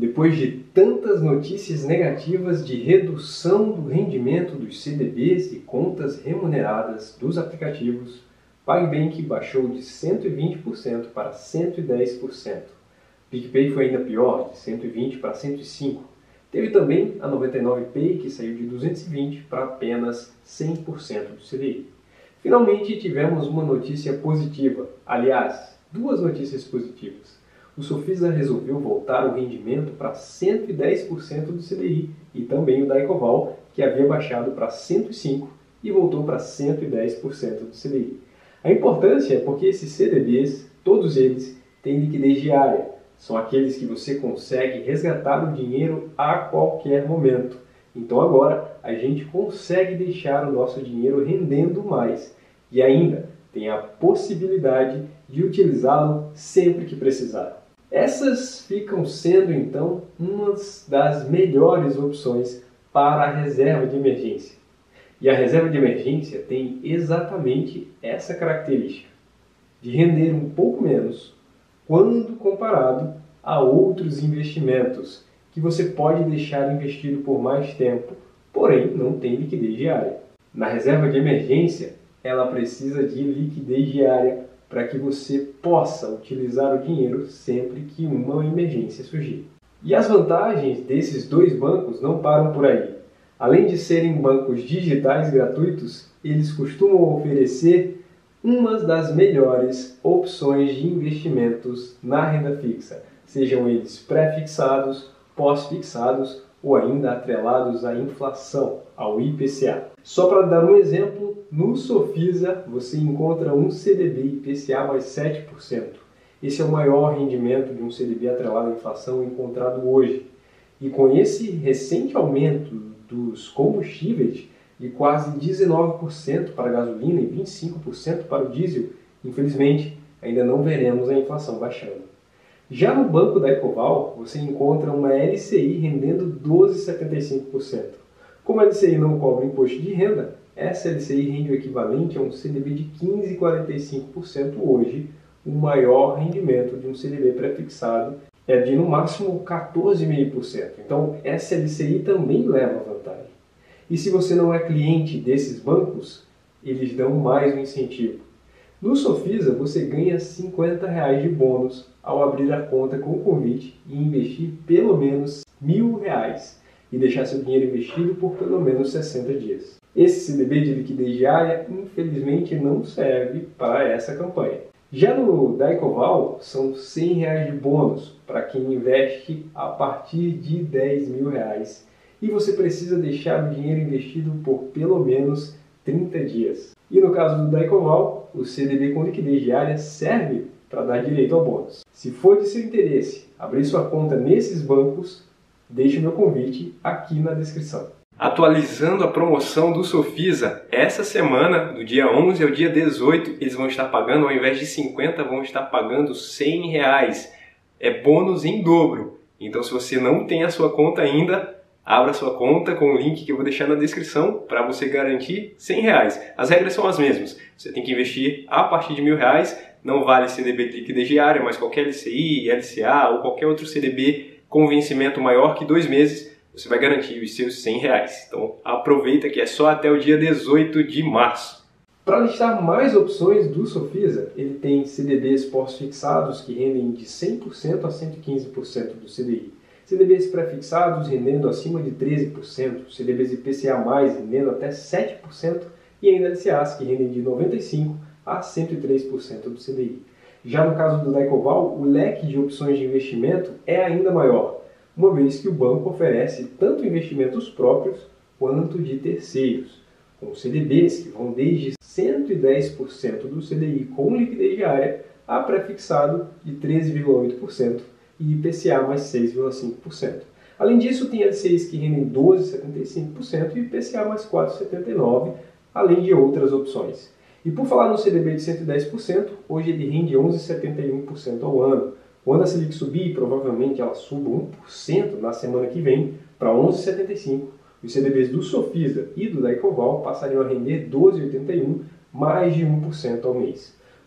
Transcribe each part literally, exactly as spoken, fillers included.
Depois de tantas notícias negativas de redução do rendimento dos C D Bs e contas remuneradas dos aplicativos, PagBank baixou de cento e vinte por cento para cento e dez por cento. PicPay foi ainda pior, de cento e vinte por cento para cento e cinco por cento. Teve também a noventa e nove Pay, que saiu de duzentos e vinte por cento para apenas cem por cento do C D I. Finalmente tivemos uma notícia positiva, aliás, duas notícias positivas. O Sofisa resolveu voltar o rendimento para cento e dez por cento do C D I e também o da Ecoval, que havia baixado para cento e cinco por cento e voltou para cento e dez por cento do C D I. A importância é porque esses C D Bs, todos eles, têm liquidez diária. São aqueles que você consegue resgatar o dinheiro a qualquer momento. Então agora a gente consegue deixar o nosso dinheiro rendendo mais e ainda tem a possibilidade de utilizá-lo sempre que precisar. Essas ficam sendo então uma das melhores opções para a reserva de emergência. E a reserva de emergência tem exatamente essa característica, de render um pouco menos quando comparado a outros investimentos que você pode deixar investido por mais tempo, porém não tem liquidez diária. Na reserva de emergência, ela precisa de liquidez diária para que você possa utilizar o dinheiro sempre que uma emergência surgir. E as vantagens desses dois bancos não param por aí. Além de serem bancos digitais gratuitos, eles costumam oferecer uma das melhores opções de investimentos na renda fixa, sejam eles pré-fixados, pós-fixados ou ainda atrelados à inflação, ao I P C A. Só para dar um exemplo, no Sofisa você encontra um C D B I P C A mais sete por cento. Esse é o maior rendimento de um C D B atrelado à inflação encontrado hoje. E com esse recente aumento dos combustíveis, de quase dezenove por cento para a gasolina e vinte e cinco por cento para o diesel, infelizmente ainda não veremos a inflação baixando. Já no banco da Ecoval, você encontra uma L C I rendendo doze vírgula setenta e cinco por cento. Como a L C I não cobra imposto de renda, essa L C I rende o equivalente a um C D B de quinze vírgula quarenta e cinco por cento hoje. O maior rendimento de um C D B pré-fixado é de no máximo quatorze vírgula cinco por cento. Então essa L C I também leva vantagem. E se você não é cliente desses bancos, eles dão mais um incentivo. No Sofisa você ganha cinquenta reais de bônus ao abrir a conta com o convite e investir pelo menos mil reais e deixar seu dinheiro investido por pelo menos sessenta dias. Esse C D B de liquidez diária, infelizmente, não serve para essa campanha. Já no da Ecoval, são cem reais de bônus para quem investe a partir de dez mil reais. E você precisa deixar o dinheiro investido por pelo menos trinta dias. E no caso do da Ecoval, o C D B com liquidez diária serve para dar direito ao bônus. Se for de seu interesse abrir sua conta nesses bancos, deixe o meu convite aqui na descrição. Atualizando a promoção do Sofisa, essa semana, do dia onze ao dia dezoito, eles vão estar pagando, ao invés de cinquenta, vão estar pagando cem reais. É bônus em dobro. Então, se você não tem a sua conta ainda, abra sua conta com o link que eu vou deixar na descrição para você garantir cem reais. As regras são as mesmas. Você tem que investir a partir de mil reais. Não vale C D B de liquidez diária, mas qualquer L C I, L C A ou qualquer outro C D B com vencimento maior que dois meses, você vai garantir os seus cem reais. Então aproveita que é só até o dia dezoito de março. Para listar mais opções do Sofisa, ele tem C D Bs pós-fixados que rendem de cem por cento a cento e quinze por cento do C D I. C D Bs pré-fixados rendendo acima de treze por cento, C D Bs I P C A mais, rendendo até sete por cento e ainda L C As que rendem de noventa e cinco por cento a cento e três por cento do C D I. Já no caso do da Ecoval, o leque de opções de investimento é ainda maior, uma vez que o banco oferece tanto investimentos próprios quanto de terceiros, com C D Bs que vão desde cento e dez por cento do C D I com liquidez diária a pré-fixado de treze vírgula oito por cento e I P C A mais seis vírgula cinco por cento. Além disso, tem L C Is que rendem doze vírgula setenta e cinco por cento e I P C A mais quatro vírgula setenta e nove por cento, além de outras opções. E por falar no C D B de cento e dez por cento, hoje ele rende onze vírgula setenta e um por cento ao ano. Quando a Selic subir, provavelmente ela suba um por cento na semana que vem para onze vírgula setenta e cinco por cento, os C D Bs do Sofisa e do da Ecoval passariam a render doze vírgula oitenta e um por cento, mais de um por cento ao mês.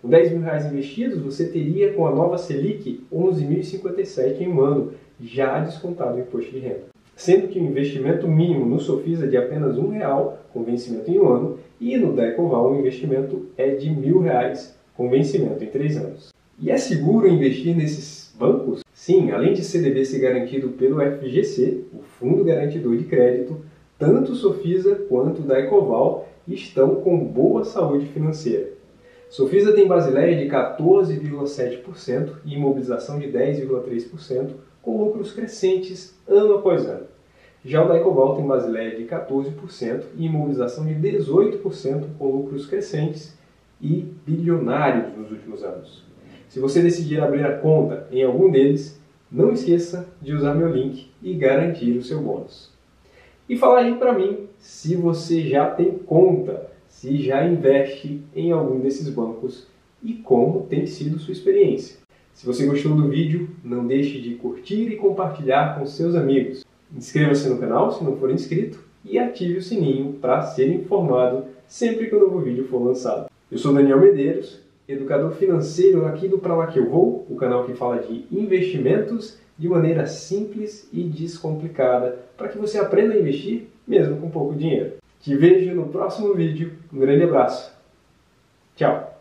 Com dez mil reais investidos, você teria com a nova Selic onze mil e cinquenta e sete reais em um ano, já descontado o imposto de renda. Sendo que o investimento mínimo no Sofisa é de apenas um real, com vencimento em um ano, e no Daycoval o investimento é de mil reais, com vencimento em três anos. E é seguro investir nesses bancos? Sim, além de C D B ser garantido pelo F G C, o Fundo Garantidor de Crédito, tanto o Sofisa quanto o Daycoval estão com boa saúde financeira. Sofisa tem Basileia de quatorze vírgula sete por cento e imobilização de dez vírgula três por cento, com lucros crescentes ano após ano. Já o Daycoval tem Basileia de quatorze por cento e imobilização de dezoito por cento, com lucros crescentes e bilionários nos últimos anos. Se você decidir abrir a conta em algum deles, não esqueça de usar meu link e garantir o seu bônus. E fala aí para mim se você já tem conta, se já investe em algum desses bancos e como tem sido sua experiência. Se você gostou do vídeo, não deixe de curtir e compartilhar com seus amigos. Inscreva-se no canal se não for inscrito e ative o sininho para ser informado sempre que um novo vídeo for lançado. Eu sou Daniel Medeiros, educador financeiro aqui do Pra Lá Que Eu Vou, o canal que fala de investimentos de maneira simples e descomplicada, para que você aprenda a investir mesmo com pouco dinheiro. Te vejo no próximo vídeo. Um grande abraço. Tchau!